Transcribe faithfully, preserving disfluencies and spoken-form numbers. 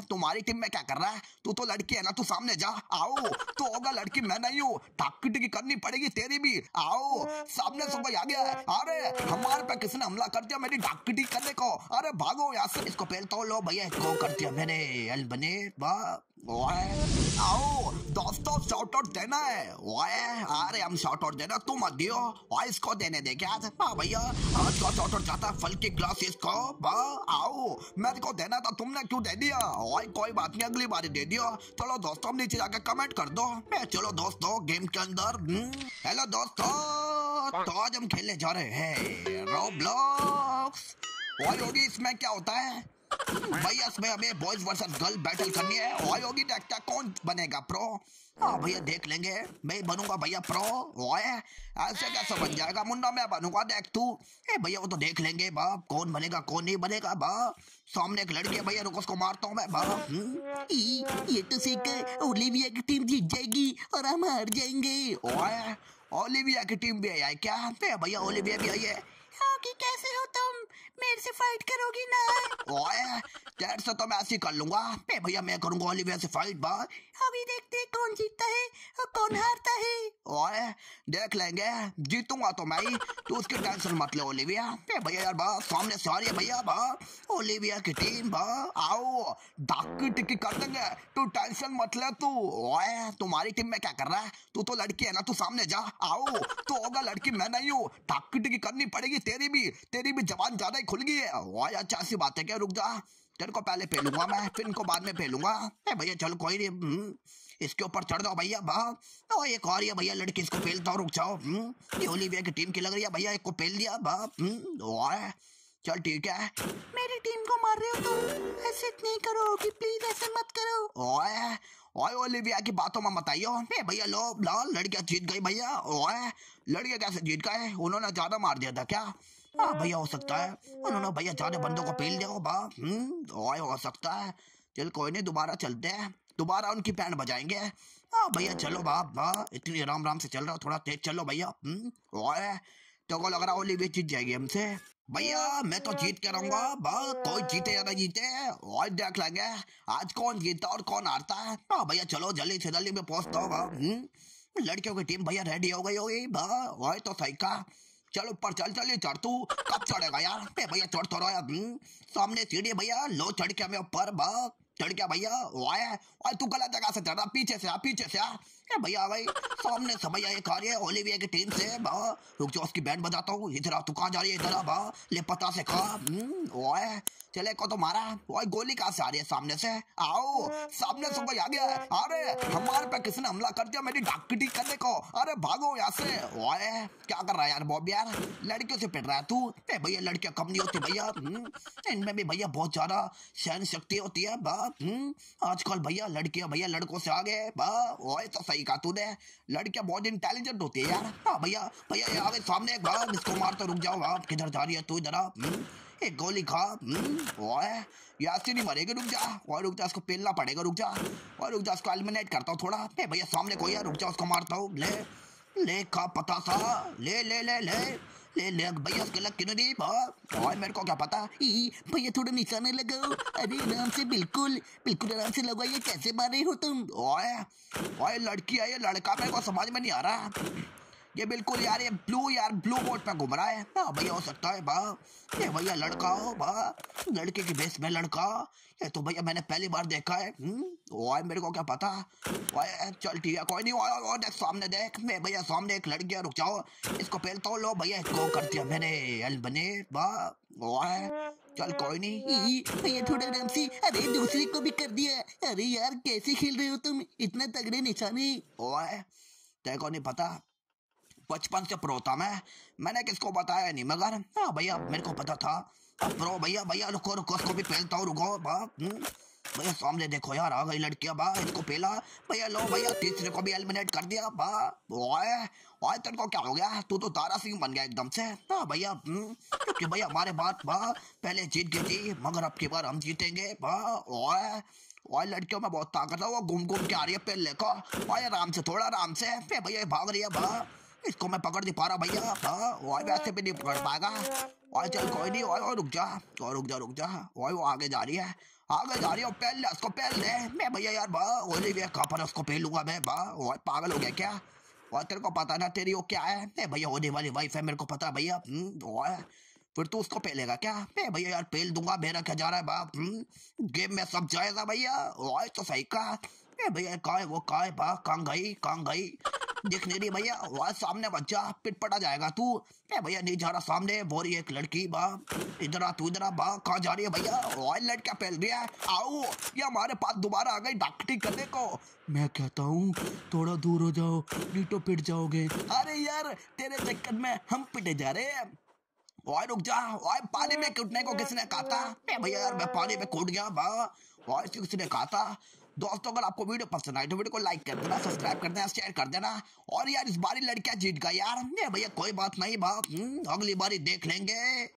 तुम्हारी टीम में क्या कर रहा है? तू तो लड़की है ना, तू सामने जा। आओ, तू होगा लड़की, मैं नहीं हूँ। टाकी टिकी करनी पड़ेगी तेरी भी। आओ सामने से कोई आ गया है। अरे हमारे पे किसने हमला कर दिया मेरी टाकी टिकी करने को? अरे भागो यहाँ से। इसको पहले तो लो भैया, इसको कर दिया मैंने एल बने। आओ दोस्तों, शॉर्ट आउट देना है। अरे हम शॉर्ट आउट देना, तुम मत दियो। और इसको देने दे क्या? हाँ भैया, आज का शॉर्ट आउट जाता है फल की क्लास इसको। आओ, मेरे को देना था, तुमने क्यों दे दिया? और कोई बात नहीं, अगली बार दे दियो। चलो दोस्तों, हम नीचे जाके कमेंट कर दो। चलो दोस्तों, गेम के अंदर। हेलो दोस्तों, तो आज हम खेलने जा रहे हैं रोब्लॉक्स। और योगी, इसमें क्या होता है भैया? इसमें हमें बॉयज वर्सेस गर्ल बैटल करनी है। और योगी देखता कौन बनेगा प्रो। हाँ भैया देख लेंगे, मैं बनूंगा भैया प्रो। ओए ऐसे कैसे बन जाएगा मुन्ना, मैं बनूंगा, देख तू। ए भैया वो तो देख लेंगे बाप, कौन बनेगा कौन नहीं बनेगा बाप। सामने एक लड़की है भैया, रुको उसको मारता हूँ मैं बाप। ये तो सीख ओलिविया की टीम जीत जाएगी और हम हार जाएंगे। ओए ओलिविया की टीम भी आई क्या? भैया ओलिविया भी आई है। कि कैसे हो तुम, मेरे से फाइट करोगी ना? ओए तेरे से तो मैं ऐसे कर लूंगा। पे भैया मैं करूंगा ओलिविया से फाइट बा। अभी देखते हैं कौन जीतता है और कौन हारता है। ओए देख लेंगे, जीतूंगा तो मैं ही, तू उसकी टेंशन मत ले ओलिविया। पे भैया यार बा, सामने से आ रही है भैया बा ओलिविया की टीम बा। आओ डाकी टिकी कर देंगे, तू टेंशन मत ले तू। ओए तुम्हारी टीम में क्या कर रहा है? तू तो लड़की है ना, तू सामने जा। आओ, तू होगा लड़की, मैं नहीं हूँ। डाकी टिकी करनी पड़ेगी तेरी भी, तेरी भी जबान ज्यादा ही खुल गई है। ओए अच्छा सी बात है क्या? रुक जा, तेरे को पहले पेलूंगा मैं, फिर इनको बाद में पेलूंगा। भैया चलो कोई नहीं, इसके ऊपर चढ़ जाओ भैया बा। ओ एक और ये भैया लड़की, इसको पेलता हूँ, रुक जाओ। ये ओलिविया की टीम की लग रही है भैया, एक को पेल दिया बा। ओए चल ठीक है। मेरी टीम को मार रहे हो तुम, ऐसे नहीं करो कि प्लीज, ऐसे मत करो। ओए ओए ओलिविया की बातों में मत आइयो। भैया लो लो, लड़कियां जीत गई भैया। ओए लड़कियां कैसे जीत गए? उन्होंने ज्यादा मार दिया था क्या? हाँ भैया हो सकता है, उन्होंने भैया ज्यादा बंदों को पेल दिया बा। ओए हो सकता है, चल कोई नहीं, दोबारा चलते हैं, दोबारा उनकी बैंड बजाएंगे। हाँ भैया चलो बाप बा, इतनी आराम आराम से चल रहा, थोड़ा तेज चलो भैया। ओए तो को लग रहा ओलिविया जीत जाएगी हमसे। भैया मैं तो जीत के रहूंगा बा, कोई जीते या ना जीते और देख लेंगे आज कौन जीतता और कौन हारता है। हाँ भैया चलो जल्दी से जल्दी में पहुंचता हूँ बा। लड़कियों की टीम भैया रेडी हो गई होगी बा। वही तो सही का, चलो ऊपर चल चल, चढ़ तू, कब चढ़ेगा यार? भैया चढ़ तो रहा, सामने सीढ़ी भैया, लो चढ़ के हमें ऊपर बा। चढ़ गया भैया। वाह तू गलत जगह से चढ़ रहा, पीछे से आ, पीछे से आ। भैया आ गई सामने से भैया, एक आ रही है ओलिविया की टीम से बा। रुक जाओ, उसकी बैंड बजाता हूँ। इधर तू कहाँ जा रही है? इधर बा, ले पता से खा। वाह चले को तो मारा। वही गोली कहाँ से आ रही है? सामने से। आओ सामने से कोई आ गया है। अरे हमारे पे किसने हमला कर दिया मेरी डाकी टिकी करने को? अरे भागो यहाँ से। वाह क्या कर रहा है यार बॉब यार, लड़कियों से पिट रहा है तू? भैया लड़कियां कम नहीं होती भैया, इनमें भी भैया बहुत ज्यादा सहन शक्ति होती है बा। आजकल भैया लड़कियां भैया लड़कों से आगे बा। ओए तो सही कहा तूने, लड़कियां बहुत इंटेलिजेंट होती है यार। हाँ भैया भैया आगे सामने एक बार, इसको मार तो रुक जाओ। आप किधर जा रही है तू? इधर आ, एक गोली खा। ओए यार नहीं मरेगी, रुक जा। और रुक जा, इसको पेलना पड़ेगा, रुक जा। और रुक जा, इसको एलिमिनेट करता हूँ थोड़ा। भैया सामने कोई है, रुक जा, उसको मारता हूँ। ले ले खा पता सा, ले ले ले ले ले ले भैया, उसके लग क्यों नहीं और मेरे को क्या पता। भैया थोड़ा निशाना लगाओ। अरे आराम से, बिल्कुल बिल्कुल आराम से लगाओ। ये कैसे मार रहे हो तुम? ओए ओए लड़की है ये लड़का, मेरे को समझ में नहीं आ रहा। ये बिल्कुल यार, ये ब्लू यार ब्लू बोर्ड पे घूम रहा है। हाँ भैया हो सकता है बा, ये भैया लड़का हो बा, लड़के की बेस में लड़का। ये तो भैया मैंने पहली बार देखा है। ओए मेरे को क्या पता। ओए चल ठीक है कोई नहीं। और देख सामने देख, मैं भैया सामने एक लड़की है, रुक जाओ, इसको पहलता हूँ। लो भैया इसको कर दिया मैंने एल बने बा। ओए चल कोई नहीं भैया, थोड़ा आराम से। अरे दूसरे को भी कर दिया। अरे यार कैसे खेल रहे हो तुम, इतना तगड़े निशाने। ओए तेरे को नहीं पता, बचपन से प्रो था मैं, मैंने किसको बताया नहीं, मगर हाँ भैया मेरे को पता था। अब प्रो भैया भैया रुको रुको, उसको भी पहलता हूँ, रुको बा। भैया सामने देखो यार, आ गई लड़कियां बा, इसको पहला भैया। लो भैया तीसरे को भी एलिमिनेट कर दिया बा। ओए ओए तेरे को क्या हो गया? तू तो तारा सिंह बन गया एकदम से। हाँ भैया क्योंकि भैया हमारे बात बा पहले जीत गई थी, मगर अब की बार हम जीतेंगे बा। ओए ओए लड़कियों में बहुत ताकत है, वो घूम घूम के आ रही है पहले को। ओए आराम से, थोड़ा आराम से। भैया भाग रही है बा, इसको मैं पकड़ नहीं पा रहा भैया। हाँ वैसे भी नहीं पकड़ पाएगा। और चल कोई नहीं, और रुक जा, और रुक जा रुक जा। और वो आगे जा रही है, आगे जा रही हो, पहल ले उसको, पहल ले। मैं भैया यार बा ओलिविया कहाँ पर है, उसको पहलूंगा मैं बा। ओए पागल हो गया क्या? और तेरे को पता ना तेरी वो क्या है? मैं भैया होने वाली वाइफ है, मेरे को पता है भैया। हम्म, ओए फिर तू उसको पहलेगा क्या? मैं भैया यार पहल दूंगा, मेरा क्या जा रहा है बाप। हम्म, गेम में सब जाएगा भैया। ओए तो सही कहा। मैं भैया कहाँ है वो, कहाँ है बा, कहाँ गई, कहाँ गई? दिख नहीं रही भैया। वह सामने बच्चा पिट पटा जाएगा तू। ए भैया नहीं जा रहा सामने, बोरी एक लड़की बा। इधर आ तू, इधर आ बा। कहाँ जा रही है भैया? ओए लड़का पहल रही है। आओ ये हमारे पास दोबारा आ गई डॉक्टरी करने को। मैं कहता हूँ थोड़ा दूर हो जाओ, नहीं तो पिट जाओगे। अरे यार तेरे चक्कर में हम पिटे जा रहे हैं। ओए रुक जा। ओए पानी में कूदने को किसने कहा था? मैं भैया यार मैं पानी में कूद गया बा। ओए किसने कहा था? दोस्तों अगर आपको वीडियो पसंद आई तो वीडियो को लाइक कर देना, सब्सक्राइब कर देना, शेयर कर देना। और यार इस बारी लड़कियां जीत गई यार। मैं भैया कोई बात नहीं बा, हम्म, अगली बारी देख लेंगे।